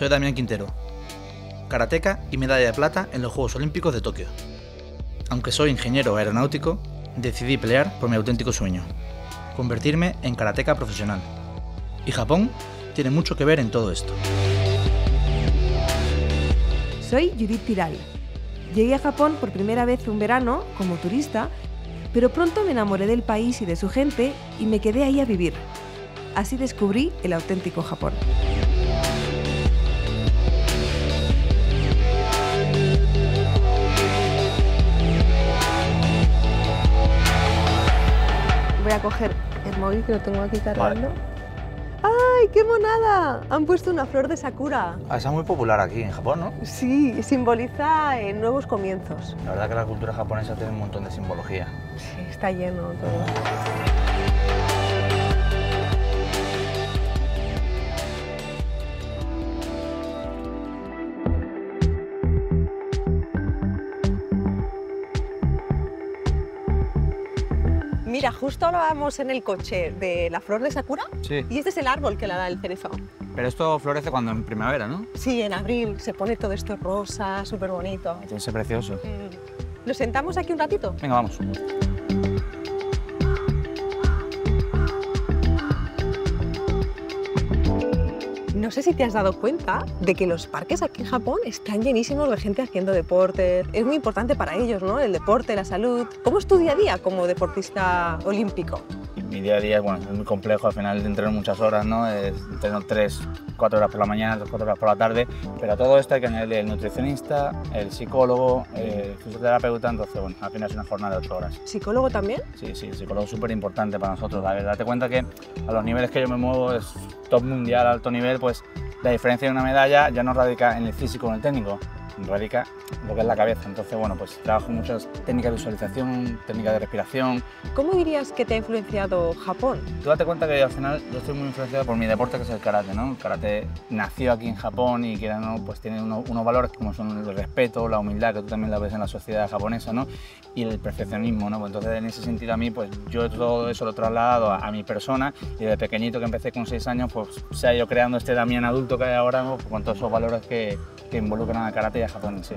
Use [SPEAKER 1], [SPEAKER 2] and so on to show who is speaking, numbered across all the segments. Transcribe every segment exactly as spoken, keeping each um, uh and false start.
[SPEAKER 1] Soy Damián Quintero, karateca y medalla de plata en los Juegos Olímpicos de Tokio. Aunque soy ingeniero aeronáutico, decidí pelear por mi auténtico sueño, convertirme en karateca profesional. Y Japón tiene mucho que ver en todo esto.
[SPEAKER 2] Soy Judith Tiral. Llegué a Japón por primera vez un verano como turista, pero pronto me enamoré del país y de su gente y me quedé ahí a vivir. Así descubrí el auténtico Japón. Voy a coger el móvil que lo tengo aquí cargando. Vale. ¡Ay, qué monada! Han puesto una flor de sakura.
[SPEAKER 1] Ah, esa es muy popular aquí en Japón, ¿no?
[SPEAKER 2] Sí, simboliza eh, nuevos comienzos.
[SPEAKER 1] La verdad que la cultura japonesa tiene un montón de simbología.
[SPEAKER 2] Sí, está lleno todo. Mira, justo ahora vamos en el coche de la flor de sakura.
[SPEAKER 1] Sí.
[SPEAKER 2] Y este es el árbol que la da el cerezo.
[SPEAKER 1] Pero esto florece cuando en primavera, ¿no?
[SPEAKER 2] Sí, en abril se pone todo esto rosa, súper bonito.
[SPEAKER 1] Tiene que ser precioso.
[SPEAKER 2] Mm. ¿Nos sentamos aquí un ratito?
[SPEAKER 1] Venga, vamos.
[SPEAKER 2] No sé si te has dado cuenta de que los parques aquí en Japón están llenísimos de gente haciendo deporte. Es muy importante para ellos, ¿no? El deporte, la salud. ¿Cómo es tu día a día como deportista olímpico?
[SPEAKER 1] Mi día a día bueno, es muy complejo, al final entreno muchas horas, ¿no? Entreno tres, cuatro horas por la mañana, tres, cuatro horas por la tarde, pero a todo esto hay que añadirle el nutricionista, el psicólogo, el fisioterapeuta, entonces bueno, al final es una jornada de ocho horas.
[SPEAKER 2] ¿Psicólogo también?
[SPEAKER 1] Sí, sí, el psicólogo es súper importante para nosotros, la verdad. Date cuenta que a los niveles que yo me muevo, es top mundial, alto nivel, pues la diferencia de una medalla ya no radica en el físico o en el técnico, radica en lo que es la cabeza. Entonces, bueno, pues trabajo muchas técnicas de visualización, técnicas de respiración.
[SPEAKER 2] ¿Cómo dirías que te ha influenciado Japón?
[SPEAKER 1] Tú date cuenta que al final yo estoy muy influenciado por mi deporte, que es el karate, ¿no? El karate nació aquí en Japón y que ¿no? pues tiene unos, unos valores como son el respeto, la humildad, que tú también la ves en la sociedad japonesa, ¿no? Y el perfeccionismo, ¿no? Pues entonces, en ese sentido, a mí, pues yo todo eso lo he trasladado a, a mi persona y desde pequeñito, que empecé con seis años, pues se ha ido creando este Damián adulto que hay ahora, ¿no? Con todos esos valores que, que involucran al karate y a Japón en sí.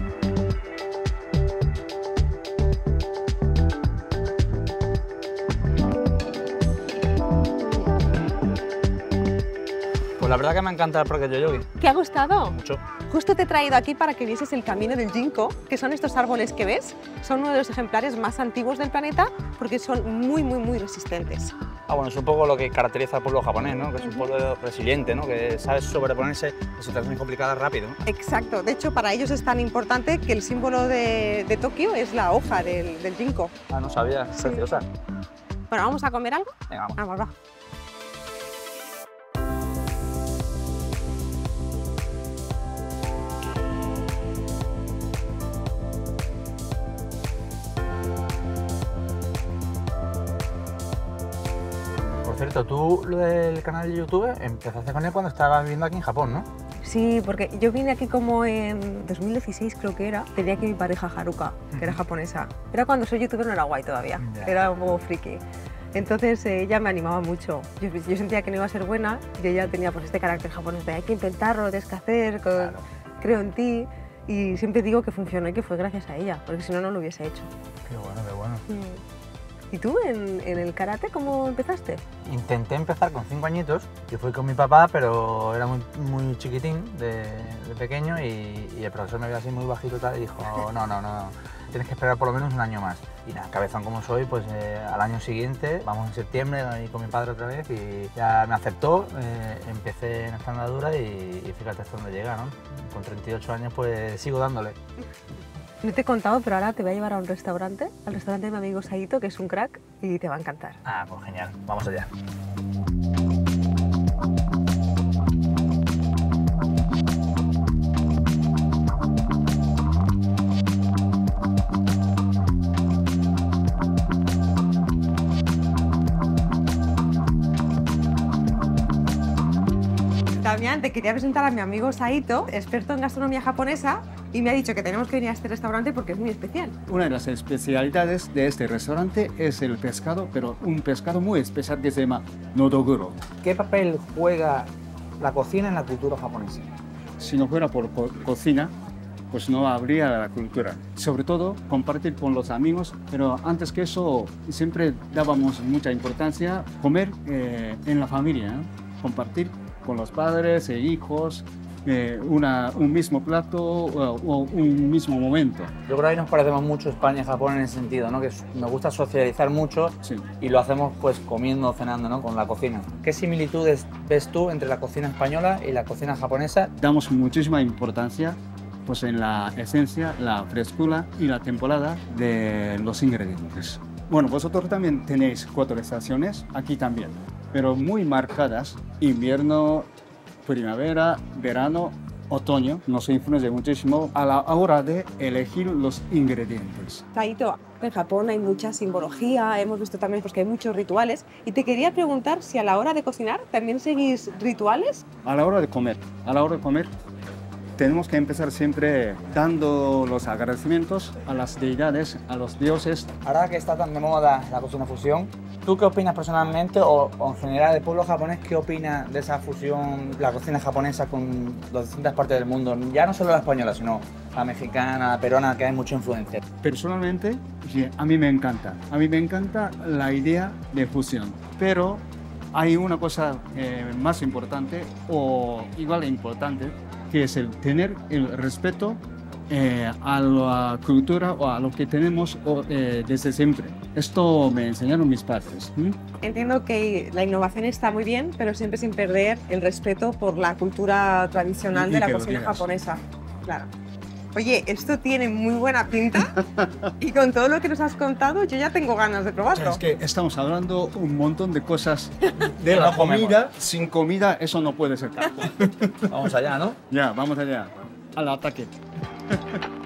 [SPEAKER 1] Pues la verdad que me encanta el Parque Yoyogi.
[SPEAKER 2] ¿Te ha gustado?
[SPEAKER 1] Mucho.
[SPEAKER 2] Justo te he traído aquí para que vieses el camino del ginkgo, que son estos árboles que ves. Son uno de los ejemplares más antiguos del planeta porque son muy, muy, muy resistentes.
[SPEAKER 1] Ah, bueno, es un poco lo que caracteriza al pueblo japonés, ¿no? Que es un pueblo resiliente, ¿no? Que sabe sobreponerse a situaciones complicadas rápido, ¿no?
[SPEAKER 2] Exacto. De hecho, para ellos es tan importante que el símbolo de, de Tokio es la hoja del, del ginkgo.
[SPEAKER 1] Ah, no sabía. Es preciosa.
[SPEAKER 2] Bueno, ¿vamos a comer algo?
[SPEAKER 1] Venga, vamos.
[SPEAKER 2] Vamos, va.
[SPEAKER 1] Por cierto, tú lo del canal de YouTube empezaste con él cuando estabas viviendo aquí en Japón, ¿no?
[SPEAKER 2] Sí, porque yo vine aquí como en dos mil dieciséis, creo que era. Tenía aquí mi pareja Haruka, que era japonesa. Era cuando soy youtuber, no era guay todavía, yeah. Era un poco friki. Entonces eh, ella me animaba mucho. Yo, yo sentía que no iba a ser buena y ella tenía pues este carácter japonés de hay que intentarlo, tienes que hacer, claro. Creo en ti. Y siempre digo que funcionó y que fue gracias a ella, porque si no, no lo hubiese hecho.
[SPEAKER 1] Qué bueno, qué bueno.
[SPEAKER 2] Mm. ¿Y tú, en, en el karate, cómo empezaste?
[SPEAKER 1] Intenté empezar con cinco añitos, yo fui con mi papá, pero era muy, muy chiquitín de, de pequeño y, y el profesor me vio así muy bajito tal, y dijo, no, no, no, tienes que esperar por lo menos un año más. Y nada, cabezón como soy, pues eh, al año siguiente, vamos en septiembre, ahí con mi padre otra vez y ya me aceptó, eh, empecé en esta andadura y, y fíjate hasta dónde llega, ¿no? Con treinta y ocho años pues sigo dándole.
[SPEAKER 2] No te he contado, pero ahora te voy a llevar a un restaurante, al restaurante de mi amigo Saito, que es un crack, y te va a encantar.
[SPEAKER 1] Ah, pues genial. Vamos allá.
[SPEAKER 2] Damián, te quería presentar a mi amigo Saito, experto en gastronomía japonesa, y me ha dicho que tenemos que venir a este restaurante porque es muy especial.
[SPEAKER 3] Una de las especialidades de este restaurante es el pescado, pero un pescado muy especial que se llama nodoguro.
[SPEAKER 1] ¿Qué papel juega la cocina en la cultura japonesa?
[SPEAKER 3] si no fuera por co cocina, pues no habría la cultura. Sobre todo, compartir con los amigos, pero antes que eso, siempre dábamos mucha importancia a comer eh, en la familia, ¿no? Compartir con los padres e hijos, eh, una, un mismo plato o, o un mismo momento.
[SPEAKER 1] Yo creo que ahí nos parecemos mucho España y Japón en ese sentido, ¿no? Que nos gusta socializar mucho
[SPEAKER 3] Sí.
[SPEAKER 1] y lo hacemos pues comiendo o cenando, ¿no? Con la cocina. ¿Qué similitudes ves tú entre la cocina española y la cocina japonesa?
[SPEAKER 3] Damos muchísima importancia pues, en la esencia, la frescura y la temporada de los ingredientes. Bueno, vosotros también tenéis cuatro estaciones, aquí también, pero muy marcadas: invierno, primavera, verano, otoño. Nos influye muchísimo a la hora de elegir los ingredientes.
[SPEAKER 2] Taito, en Japón hay mucha simbología, hemos visto también pues, que hay muchos rituales. Y te quería preguntar si a la hora de cocinar también seguís rituales.
[SPEAKER 3] A la hora de comer, a la hora de comer, tenemos que empezar siempre dando los agradecimientos a las deidades, a los dioses.
[SPEAKER 1] Ahora que está tan de moda la cocina fusión, ¿tú qué opinas personalmente o, o en general del pueblo japonés? ¿Qué opina de esa fusión, la cocina japonesa con las distintas partes del mundo? Ya no solo la española, sino la mexicana, la peruana, que hay mucha influencia.
[SPEAKER 3] Personalmente, sí, a mí me encanta. A mí me encanta la idea de fusión, pero hay una cosa eh, más importante o igual de importante, que es el tener el respeto eh, a la cultura o a lo que tenemos o, eh, desde siempre. Esto me enseñaron mis padres. ¿Mm?
[SPEAKER 2] Entiendo que la innovación está muy bien, pero siempre sin perder el respeto por la cultura tradicional
[SPEAKER 3] Y
[SPEAKER 2] de la
[SPEAKER 3] que lo
[SPEAKER 2] cocina
[SPEAKER 3] digas.
[SPEAKER 2] japonesa. Claro. Oye, esto tiene muy buena pinta y con todo lo que nos has contado yo ya tengo ganas de probarlo.
[SPEAKER 3] Es que estamos hablando un montón de cosas de
[SPEAKER 1] No
[SPEAKER 3] la
[SPEAKER 1] comemos.
[SPEAKER 3] comida. Sin comida eso no puede ser.
[SPEAKER 1] Vamos allá, ¿no?
[SPEAKER 3] Ya, vamos allá. Al ataque.